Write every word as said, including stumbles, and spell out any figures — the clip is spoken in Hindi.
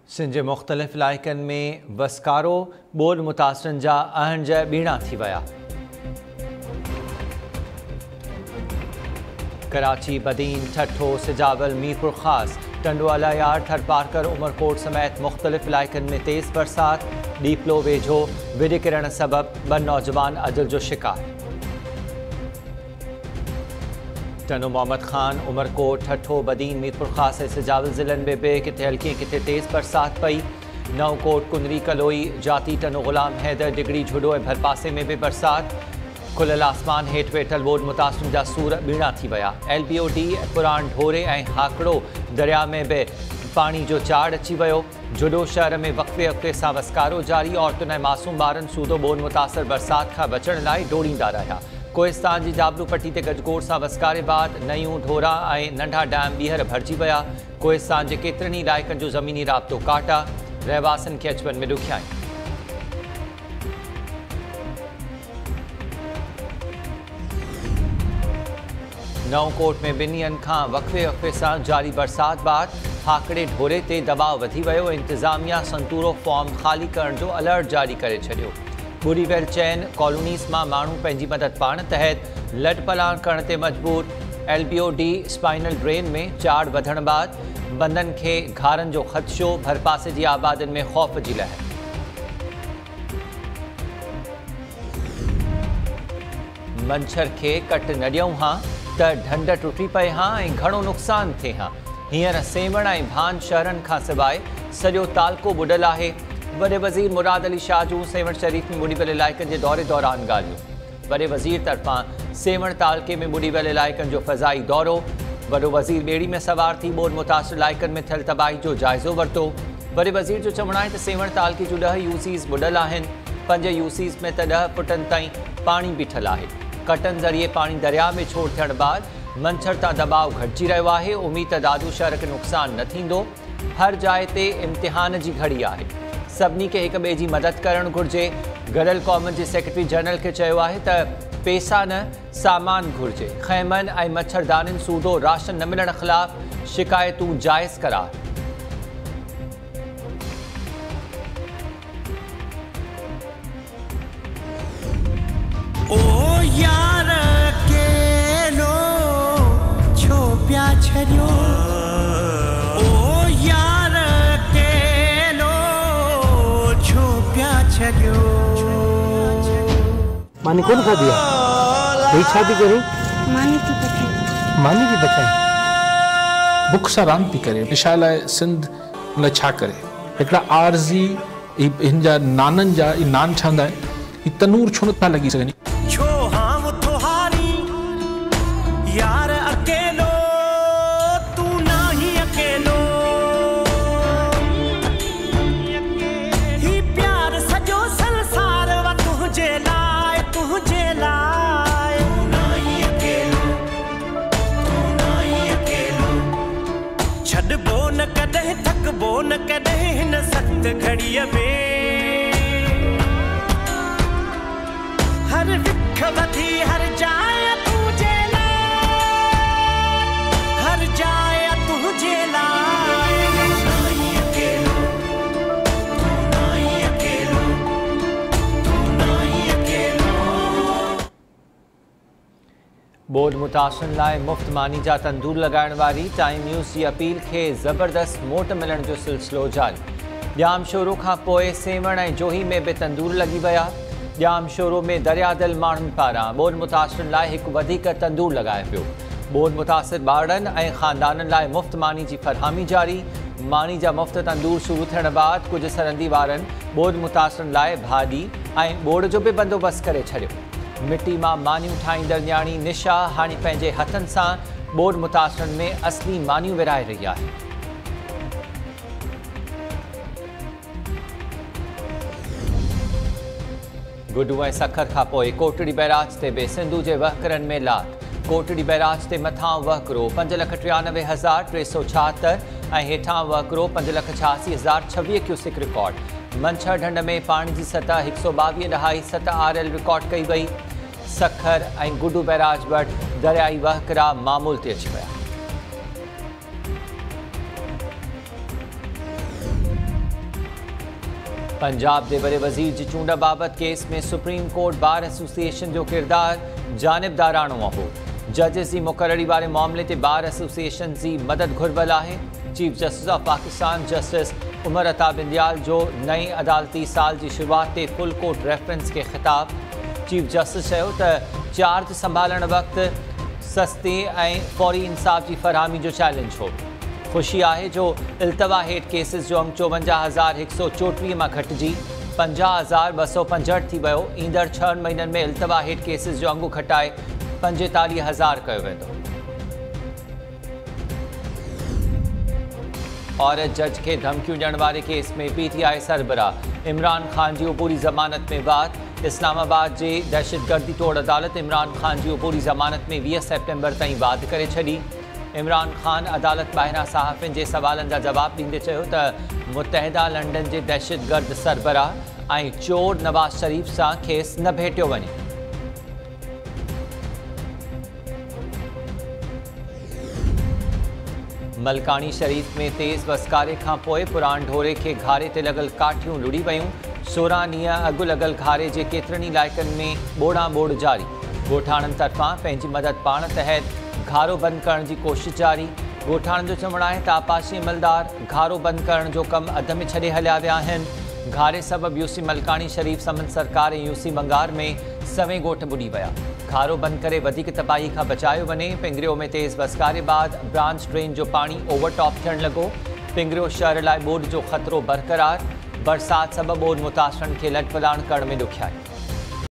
सिंध जे मुख़्तलिफ़ इलाइक़नि में वसकारो ॿोॾि मुतासिरनि जा अहंज ॿीणा थी विया। कराची, बदीन, ठठो, सिजावल, मीरपुर ख़ास, टंडवाला यार, थरपारकर, उमरकोट समेत मुख़्तलिफ़ इलाइक़नि में तेज़ बरसात। डीपलो वेझो विॾे किरण सबबि ॿ नौजवान अजल जो शिकार। टनो मोहम्मद ख़ान, उमरकोट, ठठो, बदीन, मीरपुर ख़ास ऐं सिजावल ज़िलनि में बि किथे हल्की किथे तेज़ बरसात पई। नवकोट, कुंदरी, कलोई, जाती, टनो ग़ुलाम हैदर, डिगड़ी, झुडो ऐं भरपासे में बि बरसात। खुलियल आसमान हेठि वेठल ॿोॾि मुतासिरनि जा सूर ॿीणा थी विया। एल बी ओ डी, पुराण ढोरे ऐं हाकड़ो दरिया में बि पाणी जो चाड़ अची वियो। झुडो शहर में वक़्फ़े वक़्फ़े सां वसकारो जारी। औरतुनि ऐं मासूम ॿारनि सूदो ॿोॾि मुतासिर बरसात खां बचण लाइ डोड़ींदा रहिया। कोहिस्तान जी जाबलू पट्टी ते गजगोड़ सां वसकारे बाद नयूं ढोरा ऐं नंढा डैम ॿीहर भरिजी विया। कोहिस्तान जे केतिरनि ई इलाइक़नि जो ज़मीनी राब्तो काटा। रहवासियुनि खे अचवञ में ॾुखियाई। नवकोट में ॿिनि ॾींहंनि खां वक़्फ़े वक़्फ़े सां जारी बरसात बाद हाकड़े ढोरे ते दबाव वधी वियो। इंतिज़ामिया संतूरो फॉर्म ख़ाली करण जो अलर्ट जारी करे छॾियो। ॿुड़ी वियल चैन कॉलोनीज़ मां माण्हू पंहिंजी मदद पाण तहत लॾ पलाण करण ते मजबूर। L B O D spinal drain में चाड़ वधण बाद बंदनि खे घारनि जो ख़दशो। भरपासे जी आबादियुनि में ख़ौफ़ जी लहर। मंछर खे कट न ॾियूं हां त ढंढ टुटी पए हां ऐं घणो नुक़सान थिए हां। हींअर सेवण ऐं भान शहरनि खां सवाइ सॼो तालको ॿुॾल आहे। वॾे वज़ीर मुराद अली शाह जूं सेवण शरीफ़ में ॿुॾी वियल इलाइक़नि जे दौरे दौरान ॻाल्हियूं। वॾे वज़ीर तरफ़ां सेवण तालके में ॿुॾी वियल इलाइक़नि जो फ़ज़ाई दौरो। वॾो वज़ीर ॿेड़ी में सवार थी ॿोॾि मुतासिर इलाइक़नि में थियल तबाही जो जाइज़ो वरितो। वॾे वज़ीर जो चवणु आहे त सेवण तालके जूं ॾह यूसीज़ ॿुॾल आहिनि। पंज यूसीज़ में त ॾह फुटनि ताईं पाणी बीठल आहे। कटनि ज़रिए पाणी दरिया में छोड़ थियण बाद मंछर तां दबाव घटिजी रहियो आहे। उमीद त दादू शहर खे नुक़सान न थींदो। हर जाइ ते इम्तिहान जी घड़ी आहे। सभिनी खे हिक ॿिए जी मदद करणु घुरिजे। गॾियल क़ौमुनि जे सेक्रेटरी जनरल खे चयो आहे त पैसा न सामान घुरिजे। ख़ैमनि ऐं मच्छरदानियुनि सूदो राशन न मिलण ख़िलाफ़ शिकायतूं जाइज़ करार। ओ यार अकेलो छो पिया छॾियो। मानी कौन खा दिया? वही शादी करी मानी थी बचाई। मानी थी बचाई बुख सां रांदि थी करे। निशा लाइ सिंध न छा करे हिकिड़ा आरज़ी हिन जा नाननि जा नान ठहंदा आहिनि। ही तनूर छो नथा लॻी सघनि? यार अकेलो तू नाही अकेलो। ही प्यार सॼो संसार वा तुंहिंजे लाइ तुंहिंजे लाइ। नाही अकेलो तू नाही अकेलो। छॾबो न कॾहिं थकबो न कॾहिं हिन सख़्त घड़ीअ में। हर विख वधी हर जाइ ॿोॾि मुतासिरनि लाइ मुफ़्त मानी जा तंदूर लॻाइण वारी टाइम न्यूज़ जी अपील खे ज़बरदस्त मोट मिलण जो सिलसिलो जारी। ॼाम शोरो खां पोइ सेवण ऐं जोही में बि तंदूर लॻी विया। ॼाम शोरो में दरियादिल माण्हुनि पारां ॿोॾि मुतासिरनि लाइ हिकु वधीक तंदूर लॻाए पियो। ॿोॾि मुतासिर ॿारनि ऐं ख़ानदाननि लाइ मुफ़्त मानी जी फ़रहामी जारी। मानी जा मुफ़्त तंदूर शुरू थियण बाद कुझु सरहदी वारनि ॿोॾि मुतासिरनि लाइ भाॼी ऐं ॿोड़ जो बि बंदोबस्तु करे छॾियो। मिटी मां मानियूं ठाहींदड़ न्याणी निशा हाणे पंहिंजे हथनि सां ॿोॾि मुतासिरनि में असली मानियूं विराए रही आहे। गुडू ऐं सखर खां पोइ कोटड़ी बैराज ते बि सिंधु जे वहकरनि में लात। कोटड़ी बैराज ते मथां वहकरो पंज लख टियानवे हज़ार टे सौ छाहतरि ऐं हेठां वहकरो पंज लख छियासी हज़ार छवीह क्यूसिक रिकॉर्ड। मंछर ढंढ में पाणी जी सतह हिकु सौ ॿावीह ॾहाई सत आर एल रिकॉर्ड कई वई। सखर ऐं गुडू बैराज वटि दरियाई वहकरा मामूल ते अची विया। पंजाब के वॾे वज़ीर जी चूंड बाबत केस में सुप्रीम कोर्ट बार एसोसिएशन जो किरदार जानिबदाराणो हो। जजिस की मुक़ररी वाले मामले ते बार एसोसिएशन की मदद घुरबल है। Chief justice of Pakistan justice Umar Ata Bandial जो नई अदालती साल की शुरुआत ते फुल कोर्ट रेफरेंस के खिताब। चीफ जस्टिस चयो त चार्ज संभालण वक्त सस्ते ऐं फौरी इंसाफ की फरहमी जो चैलेंज हो। खुशी है जो इल्तवा हेठ केसिस जो अंग चौवंजाह हज़ार एक सौ चोटीह में घटिजी पंजाह हज़ार ब सौ पंजहठि थी वियो। ईंदड़ छहनि महीननि में इल्तवा हेठ केसिस जो अंगु घटाए पंजेतालीह हज़ार कयो वेंदो। औरत जज के धमकियों ॾियण वारे केस में पीटीआई सरबराह इमरान खान की पूरी ज़मानत में वाद। इस्लामाबाद के दहशतगर्दी तोड़ अदालत इमरान खान की पूरी ज़मानत में वीह सेप्टेम्बर ताईं वाद करे छॾी। इमरान खान अदालत ॿाहिरां सहाफ़ियुनि जे सवालनि जा जवाब ॾींदे चयो त मुतहदा लंडन के दहशतगर्द सरबराह ऐं चोर नवाज़ शरीफ़ सां खेसि न भेटियो वञे। मलकानी शरीफ़ में तेज़ वसकारे खां पोइ पुराण ढोरे के घारे ते लॻल काठियूं लुड़ी वयूं। सोरहं ॾींहं अॻु लॻल घारे जे केतिरनि इलाइक़नि में ॿोड़ा ॿोड़ जारी। ॻोठाणनि तरफ़ां पंहिंजी मदद पाण तहत घारो बंद करण की कोशिश जारी। ॻोठाणनि जो चवणु आहे त आपाशी अमलदार घारो बंद करण जो कमु अध में छॾे हलिया विया आहिनि। घारे सबबि यूसी मलकानी शरीफ़ समन सरकार ऐं यूसी मंगार में सवें ॻोठ ॿुॾी विया। घारो बंद करे वधीक तबाही खां बचायो वञे। पिंगरियो में तेज़ वसकारे बाद ब्रांच ड्रेन जो पानी ओवरटॉप थियण लॻो। पिंगरियो शहर लाइ ॿोॾि जो ख़तरो बरक़रार। बरसात सबबि ॿोॾि मुतासिरनि खे लॾपलाण करण में ॾुखियाई।